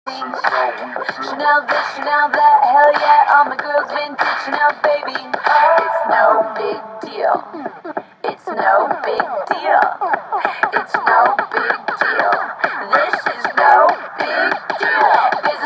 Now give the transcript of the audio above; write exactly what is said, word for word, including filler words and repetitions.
Chanel this, Chanel that, hell yeah, all my girls vintage Chanel, baby. It's no big deal. It's no big deal. It's no big deal. This is no big deal.